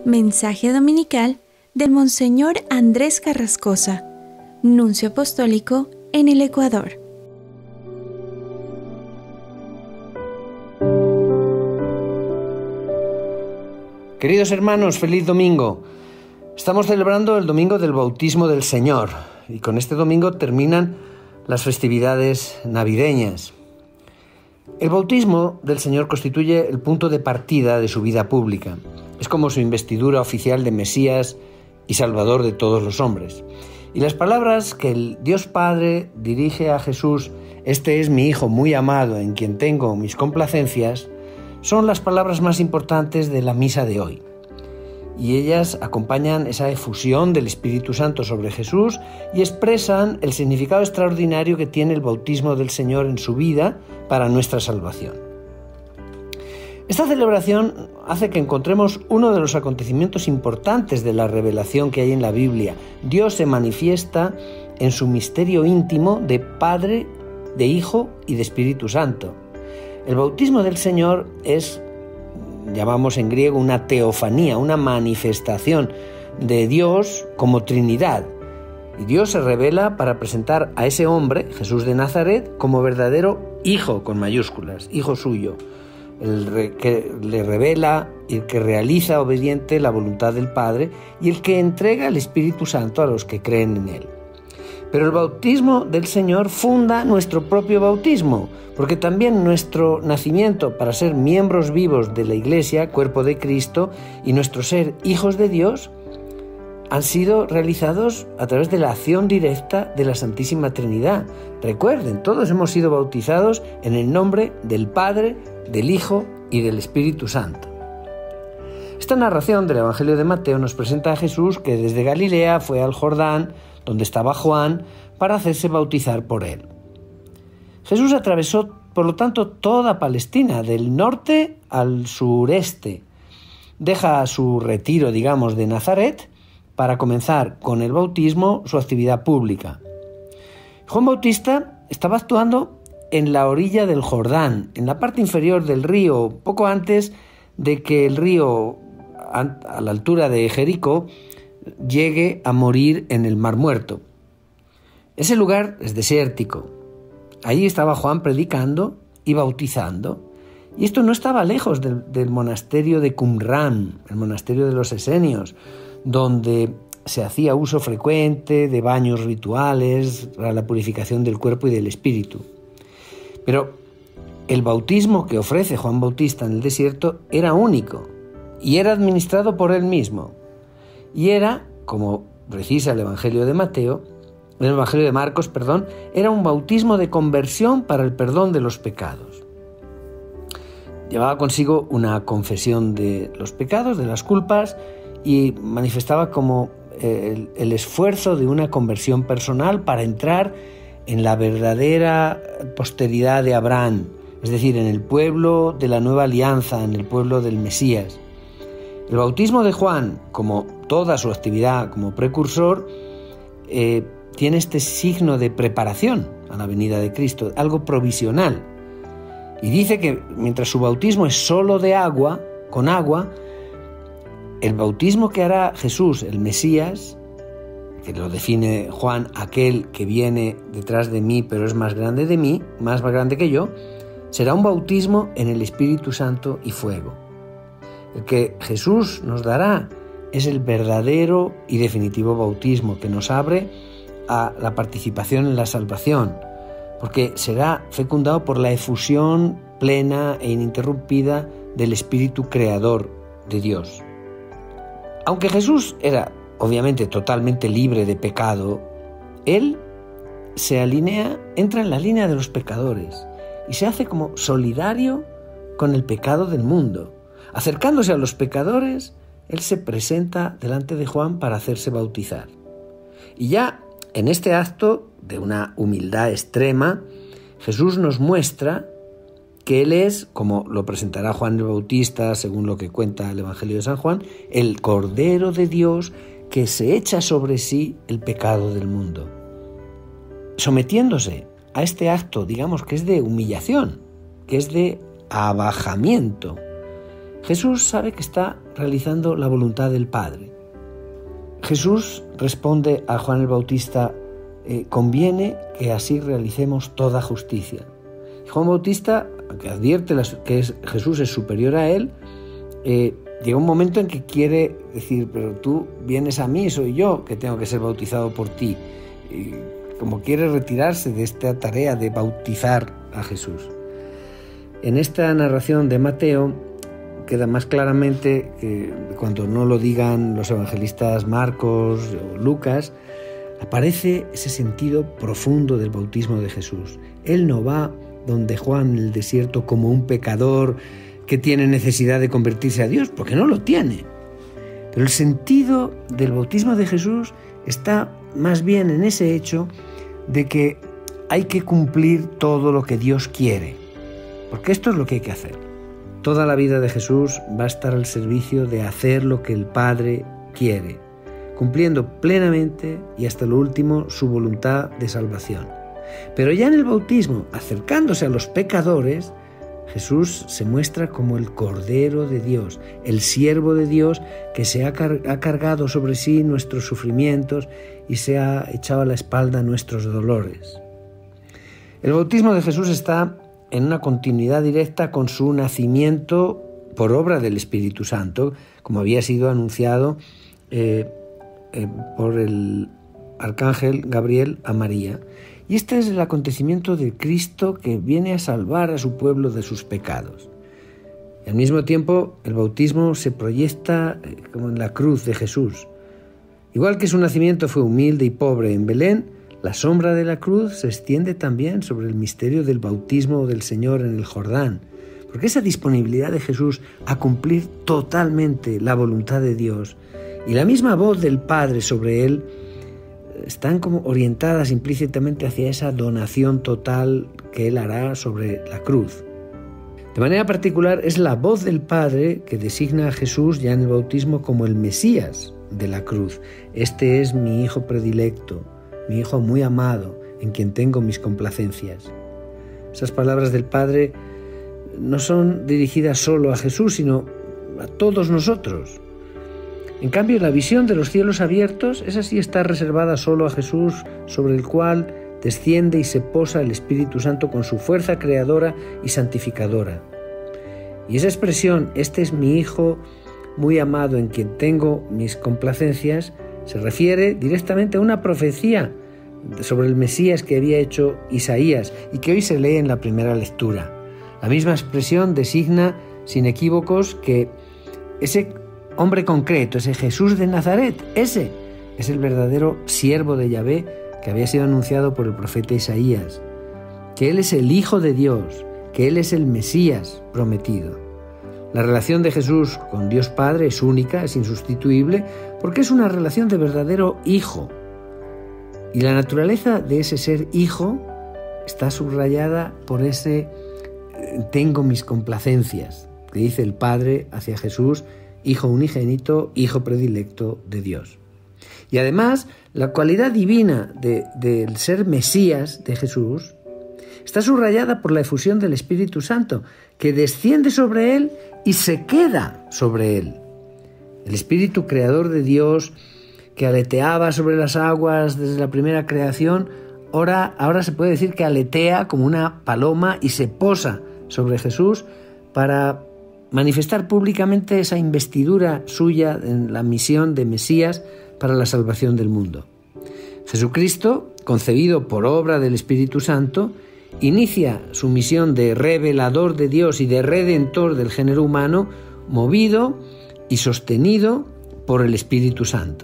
Mensaje dominical del Monseñor Andrés Carrascosa, Nuncio Apostólico en el Ecuador. Queridos hermanos, feliz domingo. Estamos celebrando el domingo del bautismo del Señor y con este domingo terminan las festividades navideñas. El bautismo del Señor constituye el punto de partida de su vida pública. Es como su investidura oficial de Mesías y Salvador de todos los hombres. Y las palabras que el Dios Padre dirige a Jesús, «Este es mi Hijo muy amado, en quien tengo mis complacencias», son las palabras más importantes de la misa de hoy. Y ellas acompañan esa efusión del Espíritu Santo sobre Jesús y expresan el significado extraordinario que tiene el bautismo del Señor en su vida para nuestra salvación. Esta celebración hace que encontremos uno de los acontecimientos importantes de la revelación que hay en la Biblia. Dios se manifiesta en su misterio íntimo de Padre, de Hijo y de Espíritu Santo. El bautismo del Señor es, llamamos en griego, una teofanía, una manifestación de Dios como Trinidad. Y Dios se revela para presentar a ese hombre, Jesús de Nazaret, como verdadero Hijo con mayúsculas, Hijo suyo, el que le revela, el que realiza obediente la voluntad del Padre y el que entrega el Espíritu Santo a los que creen en él. Pero el bautismo del Señor funda nuestro propio bautismo, porque también nuestro nacimiento para ser miembros vivos de la Iglesia, cuerpo de Cristo, y nuestro ser hijos de Dios, han sido realizados a través de la acción directa de la Santísima Trinidad. Recuerden, todos hemos sido bautizados en el nombre del Padre, del Hijo y del Espíritu Santo. Esta narración del Evangelio de Mateo nos presenta a Jesús que desde Galilea fue al Jordán, donde estaba Juan, para hacerse bautizar por él. Jesús atravesó, por lo tanto, toda Palestina, del norte al sureste. Deja su retiro, digamos, de Nazaret para comenzar con el bautismo su actividad pública. Juan Bautista estaba actuando en la orilla del Jordán, en la parte inferior del río, poco antes de que el río, a la altura de Jericó, llegue a morir en el Mar Muerto. Ese lugar es desértico. Allí estaba Juan predicando y bautizando. Y esto no estaba lejos del monasterio de Qumran, el monasterio de los esenios, donde se hacía uso frecuente de baños rituales para la purificación del cuerpo y del espíritu. Pero el bautismo que ofrece Juan Bautista en el desierto era único y era administrado por él mismo. Y era, como precisa el Evangelio de Marcos, era un bautismo de conversión para el perdón de los pecados. Llevaba consigo una confesión de los pecados, de las culpas, y manifestaba como el esfuerzo de una conversión personal para entrar en la verdadera posteridad de Abraham, es decir, en el pueblo de la nueva alianza, en el pueblo del Mesías. El bautismo de Juan, como toda su actividad como precursor, tiene este signo de preparación a la venida de Cristo, algo provisional. Y dice que mientras su bautismo es solo de agua, con agua, el bautismo que hará Jesús, el Mesías, que lo define Juan, aquel que viene detrás de mí, pero es más grande de mí, más grande que yo, será un bautismo en el Espíritu Santo y fuego. El que Jesús nos dará es el verdadero y definitivo bautismo que nos abre a la participación en la salvación, porque será fecundado por la efusión plena e ininterrumpida del Espíritu Creador de Dios. Aunque Jesús era obviamente totalmente libre de pecado, él entra en la línea de los pecadores y se hace como solidario con el pecado del mundo. Acercándose a los pecadores, él se presenta delante de Juan para hacerse bautizar. Y ya en este acto de una humildad extrema, Jesús nos muestra que él es, como lo presentará Juan el Bautista, según lo que cuenta el Evangelio de San Juan, el Cordero de Dios que se echa sobre sí el pecado del mundo. Sometiéndose a este acto, digamos que es de humillación, que es de abajamiento, Jesús sabe que está realizando la voluntad del Padre. Jesús responde a Juan el Bautista: conviene que así realicemos toda justicia. Juan Bautista, que advierte que Jesús es superior a él, llega un momento en que quiere decir: pero tú vienes a mí, soy yo que tengo que ser bautizado por ti. Y como quiere retirarse de esta tarea de bautizar a Jesús. En esta narración de Mateo queda más claramente que cuando no lo digan los evangelistas Marcos o Lucas, aparece ese sentido profundo del bautismo de Jesús. Él no va donde Juan en el desierto como un pecador que tiene necesidad de convertirse a Dios, porque no lo tiene. Pero el sentido del bautismo de Jesús está más bien en ese hecho de que hay que cumplir todo lo que Dios quiere, porque esto es lo que hay que hacer. Toda la vida de Jesús va a estar al servicio de hacer lo que el Padre quiere, cumpliendo plenamente y hasta lo último su voluntad de salvación. Pero ya en el bautismo, acercándose a los pecadores, Jesús se muestra como el Cordero de Dios, el siervo de Dios que se ha cargado sobre sí nuestros sufrimientos y se ha echado a la espalda nuestros dolores. El bautismo de Jesús está en una continuidad directa con su nacimiento por obra del Espíritu Santo, como había sido anunciado por el arcángel Gabriel a María. Y este es el acontecimiento de Cristo que viene a salvar a su pueblo de sus pecados. Y al mismo tiempo, el bautismo se proyecta como en la cruz de Jesús. Igual que su nacimiento fue humilde y pobre en Belén, la sombra de la cruz se extiende también sobre el misterio del bautismo del Señor en el Jordán, porque esa disponibilidad de Jesús a cumplir totalmente la voluntad de Dios y la misma voz del Padre sobre él están como orientadas implícitamente hacia esa donación total que él hará sobre la cruz. De manera particular, es la voz del Padre que designa a Jesús ya en el bautismo como el Mesías de la cruz. Este es mi Hijo predilecto, mi Hijo muy amado, en quien tengo mis complacencias. Esas palabras del Padre no son dirigidas solo a Jesús, sino a todos nosotros. En cambio, la visión de los cielos abiertos, esa sí está reservada solo a Jesús, sobre el cual desciende y se posa el Espíritu Santo con su fuerza creadora y santificadora. Y esa expresión, este es mi Hijo muy amado en quien tengo mis complacencias, se refiere directamente a una profecía sobre el Mesías que había hecho Isaías y que hoy se lee en la primera lectura. La misma expresión designa sin equívocos que ese hombre concreto, ese Jesús de Nazaret, ese es el verdadero siervo de Yahvé que había sido anunciado por el profeta Isaías, que Él es el Hijo de Dios, que Él es el Mesías prometido. La relación de Jesús con Dios Padre es única, es insustituible, porque es una relación de verdadero hijo. Y la naturaleza de ese ser hijo está subrayada por ese tengo mis complacencias, que dice el Padre hacia Jesús, Hijo unigénito, Hijo predilecto de Dios. Y además, la cualidad divina del ser Mesías de Jesús está subrayada por la efusión del Espíritu Santo, que desciende sobre él y se queda sobre él. El Espíritu creador de Dios, que aleteaba sobre las aguas desde la primera creación, ahora se puede decir que aletea como una paloma y se posa sobre Jesús para manifestar públicamente esa investidura suya en la misión de Mesías para la salvación del mundo. Jesucristo, concebido por obra del Espíritu Santo, inicia su misión de revelador de Dios y de redentor del género humano, movido y sostenido por el Espíritu Santo.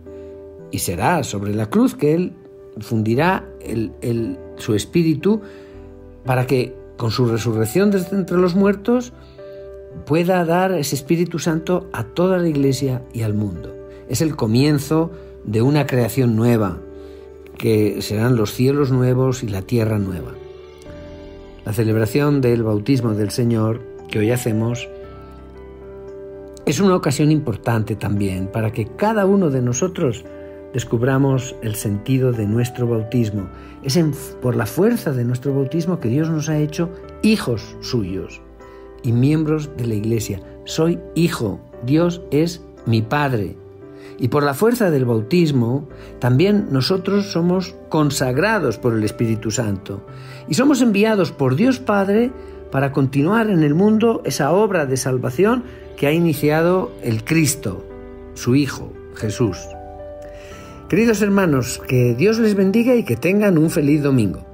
Y será sobre la cruz que Él fundirá su Espíritu para que, con su resurrección desde entre los muertos, pueda dar ese Espíritu Santo a toda la Iglesia y al mundo. Es el comienzo de una creación nueva, que serán los cielos nuevos y la tierra nueva. La celebración del bautismo del Señor que hoy hacemos es una ocasión importante también para que cada uno de nosotros descubramos el sentido de nuestro bautismo. Es por la fuerza de nuestro bautismo que Dios nos ha hecho hijos suyos. y miembros de la Iglesia. Soy hijo, Dios es mi Padre. Y por la fuerza del bautismo, también nosotros somos consagrados por el Espíritu Santo. Y somos enviados por Dios Padre para continuar en el mundo esa obra de salvación que ha iniciado el Cristo, su Hijo, Jesús. Queridos hermanos, que Dios les bendiga y que tengan un feliz domingo.